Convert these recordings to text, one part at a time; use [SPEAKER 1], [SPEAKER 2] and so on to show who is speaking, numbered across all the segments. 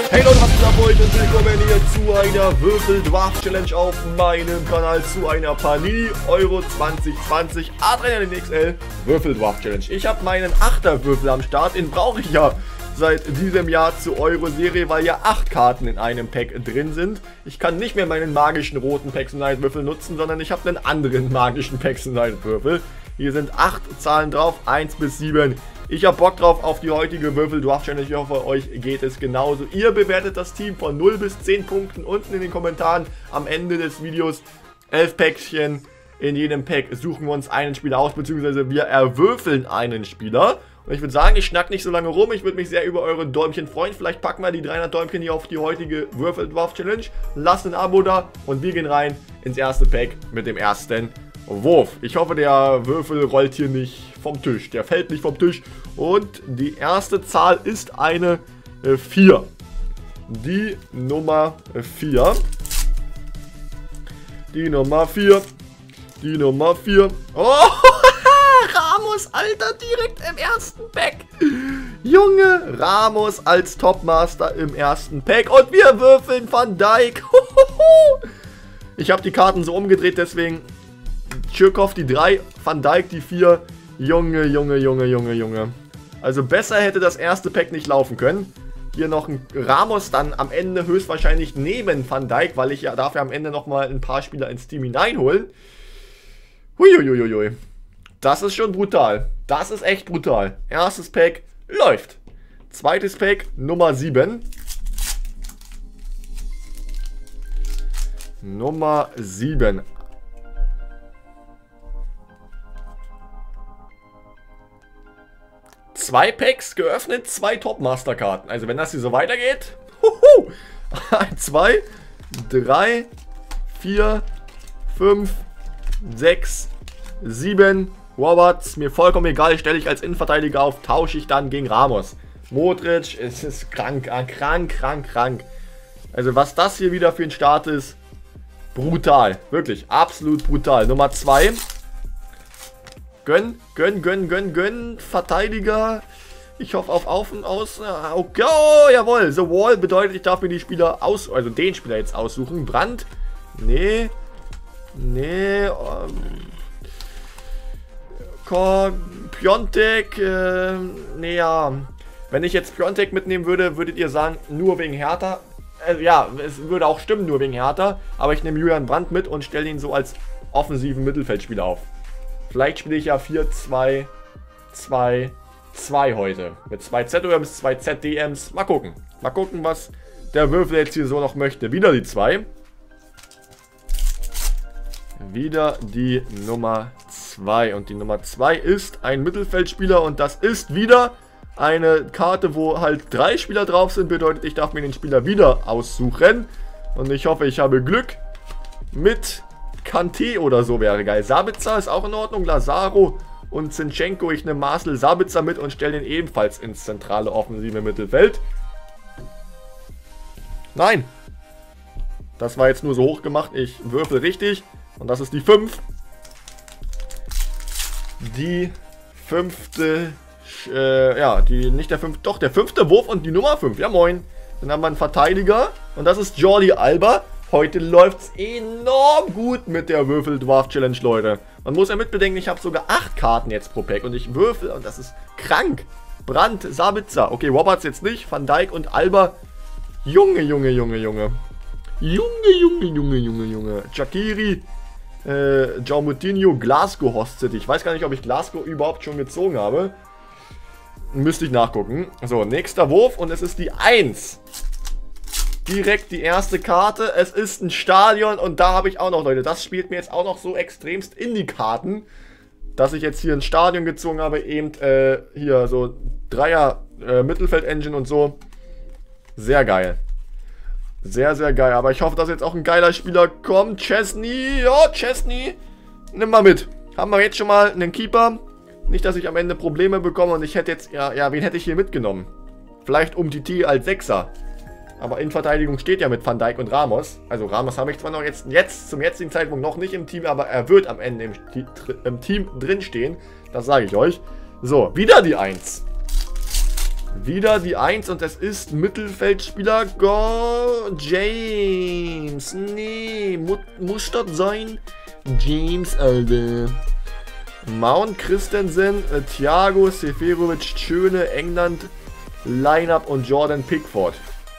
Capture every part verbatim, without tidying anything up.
[SPEAKER 1] Hey Leute, was geht ab heute und willkommen hier zu einer Würfel-Draft-Challenge auf meinem Kanal, zu einer Panini Euro zwanzig zwanzig Adrenalin X L Würfel-Draft-Challenge. Ich habe meinen Achter-Würfel am Start, den brauche ich ja seit diesem Jahr zur Euro-Serie, weil ja acht Karten in einem Pack drin sind. Ich kann nicht mehr meinen magischen roten Pexenite-Würfel nutzen, sondern ich habe einen anderen magischen Pexenite-Würfel. Hier sind acht Zahlen drauf, eins bis sieben. Ich habe Bock drauf auf die heutige Würfel-Draft-Challenge. Ich hoffe, euch geht es genauso. Ihr bewertet das Team von null bis zehn Punkten unten in den Kommentaren am Ende des Videos. elf Päckchen. In jedem Pack suchen wir uns einen Spieler aus, beziehungsweise wir erwürfeln einen Spieler. Und ich würde sagen, ich schnack nicht so lange rum. Ich würde mich sehr über eure Däumchen freuen. Vielleicht packen wir die dreihundert Däumchen hier auf die heutige Würfel-Draft-Challenge. Lasst ein Abo da und wir gehen rein ins erste Pack mit dem ersten Wurf. Ich hoffe, der Würfel rollt hier nicht vom Tisch. Der fällt nicht vom Tisch. Und die erste Zahl ist eine äh, vier. Die Nummer vier. Die Nummer vier. Die Nummer vier. Oh, Ramos, Alter, direkt im ersten Pack. Junge, Ramos als Topmaster im ersten Pack. Und wir würfeln Van Dijk. Ich habe die Karten so umgedreht, deswegen Tschirkov die drei, Van Dijk die vier. Junge, Junge, Junge, Junge, Junge. Also besser hätte das erste Pack nicht laufen können. Hier noch ein Ramos dann am Ende höchstwahrscheinlich neben Van Dijk, weil ich ja dafür am Ende nochmal ein paar Spieler ins Team hineinholen. Huiuiuiui. Das ist schon brutal. Das ist echt brutal. Erstes Pack läuft. Zweites Pack Nummer sieben. Nummer sieben. Zwei Packs geöffnet, zwei Top-Master-Karten. Also wenn das hier so weitergeht. Huhu, zwei, drei, vier, fünf, sechs, sieben. Roberts, mir vollkommen egal, stelle ich als Innenverteidiger auf, tausche ich dann gegen Ramos. Modric, es ist krank, krank, krank, krank. Also was das hier wieder für ein Start ist, brutal. Wirklich, absolut brutal. Nummer zwei. Gönn, gönn, gönn, gönn, gönn. Verteidiger. Ich hoffe auf Auf und Aus. Okay, oh, jawohl. The Wall bedeutet, ich darf mir die Spieler aus, also den Spieler jetzt aussuchen. Brandt. Nee. Nee. Um, Piontek. Äh, nee, ja. Wenn ich jetzt Piontek mitnehmen würde, würdet ihr sagen, nur wegen Hertha. Also, ja, es würde auch stimmen, nur wegen Hertha. Aber ich nehme Julian Brandt mit und stelle ihn so als offensiven Mittelfeldspieler auf. Vielleicht spiele ich ja vier zwei zwei zwei heute. Mit zwei Z oder mit zwei Z D Ms. Mal gucken. Mal gucken, was der Würfel jetzt hier so noch möchte. Wieder die zwei. Wieder die Nummer zwei. Und die Nummer zwei ist ein Mittelfeldspieler. Und das ist wieder eine Karte, wo halt drei Spieler drauf sind. Bedeutet, ich darf mir den Spieler wieder aussuchen. Und ich hoffe, ich habe Glück mit Kanté oder so wäre geil. Sabitzer ist auch in Ordnung. Lazaro und Zinchenko. Ich nehme Marcel Sabitzer mit und stelle ihn ebenfalls ins zentrale offensive Mittelfeld. Nein. Das war jetzt nur so hoch gemacht. Ich würfel richtig. Und das ist die fünf. Die fünfte. Äh, ja, die nicht der fünfte. Doch, der fünfte Wurf und die Nummer fünf. Ja, moin. Dann haben wir einen Verteidiger. Und das ist Jordi Alba. Heute läuft es enorm gut mit der Würfel-Draft-Challenge, Leute. Man muss ja mitbedenken, ich habe sogar acht Karten jetzt pro Pack und ich würfel und das ist krank. Brandt, Sabitzer. Okay, Roberts jetzt nicht. Van Dijk und Alba. Junge, Junge, Junge, Junge. Junge, Junge, Junge, Junge, Junge. Shaqiri, äh, João Moutinho, Glasgow hostet. Ich weiß gar nicht, ob ich Glasgow überhaupt schon gezogen habe. Müsste ich nachgucken. So, nächster Wurf und es ist die eins. Direkt die erste Karte. Es ist ein Stadion und da habe ich auch noch, Leute, das spielt mir jetzt auch noch so extremst in die Karten, dass ich jetzt hier ein Stadion gezogen habe, eben äh, hier so Dreier äh, Mittelfeld-Engine und so. Sehr geil. Sehr, sehr geil. Aber ich hoffe, dass jetzt auch ein geiler Spieler kommt. Chesney. Ja, Chesney. Nimm mal mit. Haben wir jetzt schon mal einen Keeper. Nicht, dass ich am Ende Probleme bekomme und ich hätte jetzt, ja, ja, wen hätte ich hier mitgenommen? Vielleicht Umtiti als Sechser. Aber in Verteidigung steht ja mit Van Dijk und Ramos. Also Ramos habe ich zwar noch jetzt, jetzt zum jetzigen Zeitpunkt noch nicht im Team, aber er wird am Ende im, im Team drinstehen. Das sage ich euch. So, wieder die eins. Wieder die eins und es ist Mittelfeldspieler Go James. Nee, mu muss das sein? James, Alter. Mount Christensen, äh, Thiago, Seferovic, Schöne, England, Lineup und Jordan Pickford.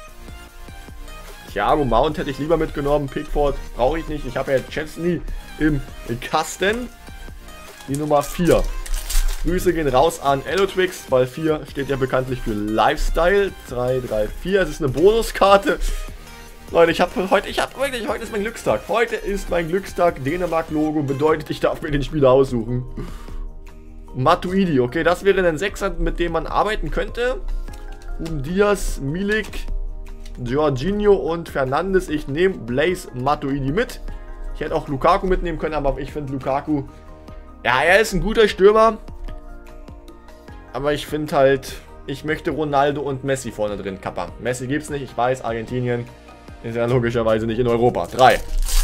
[SPEAKER 1] Thiago Mount hätte ich lieber mitgenommen. Pickford brauche ich nicht. Ich habe ja Chesney im Kasten. Die Nummer vier. Grüße gehen raus an Elotwix, weil vier steht ja bekanntlich für Lifestyle. drei, drei, vier. Es ist eine Bonuskarte. Leute, ich habe heute, ich habe wirklich, heute ist mein Glückstag. Heute ist mein Glückstag. Dänemark-Logo bedeutet, ich darf mir den Spieler aussuchen. Matuidi, okay, das wäre ein Sechser, mit dem man arbeiten könnte. Um Diaz, Milik, Jorginho und Fernandes. Ich nehme Blaise Matuidi mit. Ich hätte auch Lukaku mitnehmen können, aber ich finde Lukaku, ja, er ist ein guter Stürmer. Aber ich finde halt, ich möchte Ronaldo und Messi vorne drin, Kappa. Messi gibt's nicht, ich weiß, Argentinien ist ja logischerweise nicht in Europa. drei.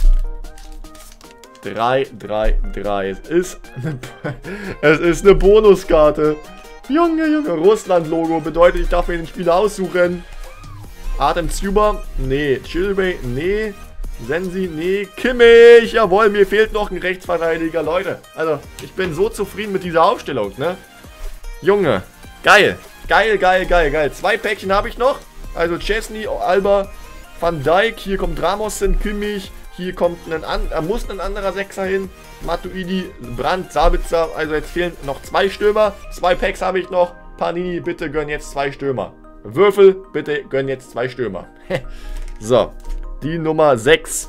[SPEAKER 1] drei, drei, drei. Es ist eine, es ist eine Bonuskarte. Junge, Junge. Russland-Logo bedeutet, ich darf mir den Spieler aussuchen. Artem Zuber, nee. Chilwell, nee. Sensi, nee. Kimmich, jawohl, mir fehlt noch ein Rechtsverteidiger, Leute. Also, ich bin so zufrieden mit dieser Aufstellung, ne? Junge, geil. Geil, geil, geil, geil. Zwei Päckchen habe ich noch. Also Chesney, Alba, Van Dijk. Hier kommt Ramos hin, Kimmich. Hier kommt ein, an, äh, muss ein anderer Sechser hin. Matuidi, Brandt, Sabitzer. Also jetzt fehlen noch zwei Stürmer. Zwei Packs habe ich noch. Panini, bitte gönn jetzt zwei Stürmer. Würfel, bitte gönn jetzt zwei Stürmer. So, die Nummer sechs.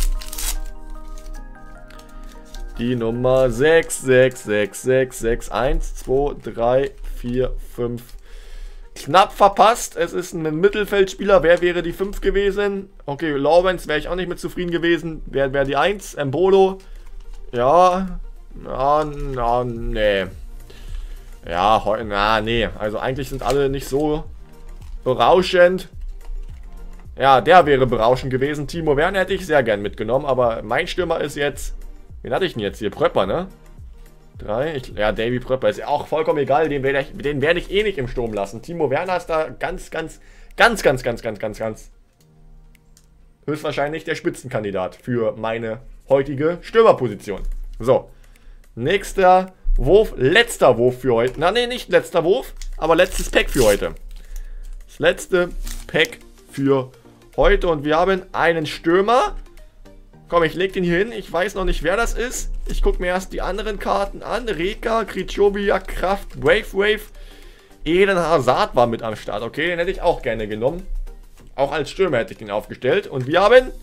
[SPEAKER 1] Die Nummer sechs, sechs, sechs, sechs, sechs, eins, zwei, drei, vier, fünf. Knapp verpasst. Es ist ein Mittelfeldspieler. Wer wäre die fünf gewesen? Okay, Lawrence wäre ich auch nicht mit zufrieden gewesen. Wer wäre die eins? Embolo. Ja. Na, na, nee. Ja, na, nee. Also eigentlich sind alle nicht so berauschend. Ja, der wäre berauschend gewesen. Timo Werner hätte ich sehr gern mitgenommen. Aber mein Stürmer ist jetzt... Wen hatte ich denn jetzt hier? Pröpper, ne? Drei. Ich, ja, Davy Pröpper ist ja auch vollkommen egal. Den werde ich, den werde ich eh nicht im Sturm lassen. Timo Werner ist da ganz, ganz, ganz, ganz, ganz, ganz, ganz, ganz höchstwahrscheinlich der Spitzenkandidat für meine heutige Stürmerposition. So. Nächster Wurf. Letzter Wurf für heute. Na, ne, nicht letzter Wurf, aber letztes Pack für heute. Das letzte Pack für heute. Und wir haben einen Stürmer. Komm, ich leg den hier hin. Ich weiß noch nicht, wer das ist. Ich gucke mir erst die anderen Karten an. Reka, Krichobia, Kraft, Wave Wave. Eden Hazard war mit am Start. Okay, den hätte ich auch gerne genommen. Auch als Stürmer hätte ich den aufgestellt. Und wir haben...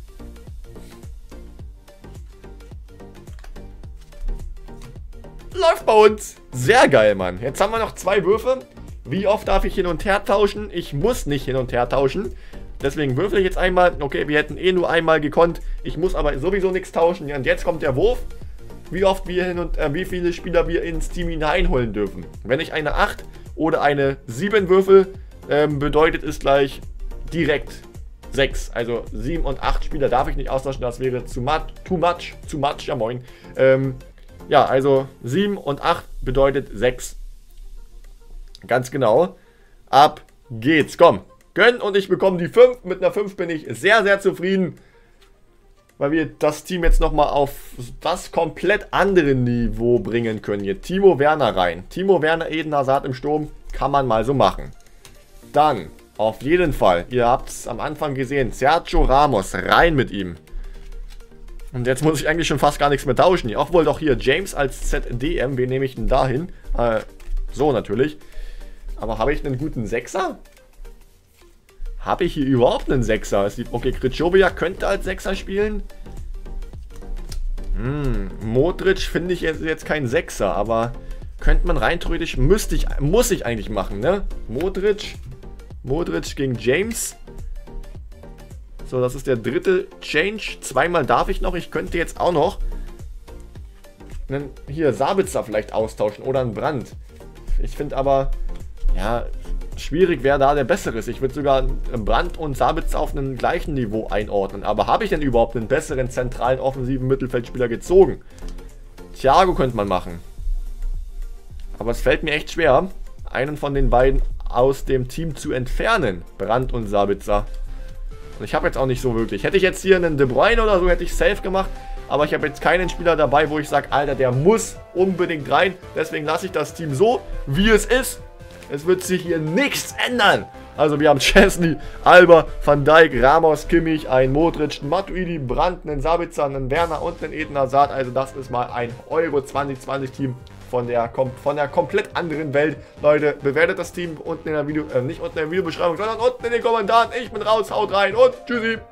[SPEAKER 1] Läuft bei uns. Sehr geil, Mann. Jetzt haben wir noch zwei Würfe. Wie oft darf ich hin und her tauschen? Ich muss nicht hin und her tauschen. Deswegen würfel ich jetzt einmal. Okay, wir hätten eh nur einmal gekonnt. Ich muss aber sowieso nichts tauschen. Und jetzt kommt der Wurf. Wie oft wir hin und äh, wie viele Spieler wir ins Team hineinholen dürfen. Wenn ich eine acht oder eine sieben würfel, ähm, bedeutet es gleich direkt sechs. Also sieben und acht Spieler darf ich nicht austauschen. Das wäre zu much, too much, too much, ja moin. Ähm, ja, also sieben und acht bedeutet sechs. Ganz genau. Ab geht's. Komm. Gönn und ich bekomme die fünf. Mit einer fünf bin ich sehr, sehr zufrieden. Weil wir das Team jetzt nochmal auf das komplett andere Niveau bringen können. Hier Timo Werner rein. Timo Werner, Eden Hazard im Sturm. Kann man mal so machen. Dann, auf jeden Fall, ihr habt es am Anfang gesehen, Sergio Ramos, rein mit ihm. Und jetzt muss ich eigentlich schon fast gar nichts mehr tauschen. Auch wohl doch hier James als Z D M. Wen nehme ich denn da hin? Äh, so natürlich. Aber habe ich einen guten Sechser? Habe ich hier überhaupt einen Sechser? Okay, Krichobia könnte als Sechser spielen. Hm, Modric finde ich jetzt, jetzt kein Sechser, aber könnte man rein theoretisch, müsste ich, muss ich eigentlich machen, ne? Modric, Modric gegen James. So, das ist der dritte Change. Zweimal darf ich noch. Ich könnte jetzt auch noch einen, hier Sabitzer vielleicht austauschen oder einen Brandt. Ich finde aber, ja... schwierig, wer da der bessere ist. Ich würde sogar Brandt und Sabitzer auf einem gleichen Niveau einordnen. Aber habe ich denn überhaupt einen besseren zentralen offensiven Mittelfeldspieler gezogen? Thiago könnte man machen. Aber es fällt mir echt schwer, einen von den beiden aus dem Team zu entfernen. Brandt und Sabitzer. Und ich habe jetzt auch nicht so wirklich. Hätte ich jetzt hier einen De Bruyne oder so, hätte ich safe gemacht. Aber ich habe jetzt keinen Spieler dabei, wo ich sage, Alter, der muss unbedingt rein. Deswegen lasse ich das Team so, wie es ist. Es wird sich hier nichts ändern. Also wir haben Chesney, Alba, Van Dijk, Ramos, Kimmich, ein Modric, einen Matuidi, Brandt, einen Sabitzer, einen Werner und einen Eden Hazard. Also das ist mal ein Euro zwanzig zwanzig Team von der, von der komplett anderen Welt. Leute, bewertet das Team unten in der Video, äh, nicht unten in der Videobeschreibung, sondern unten in den Kommentaren. Ich bin raus, haut rein und tschüssi.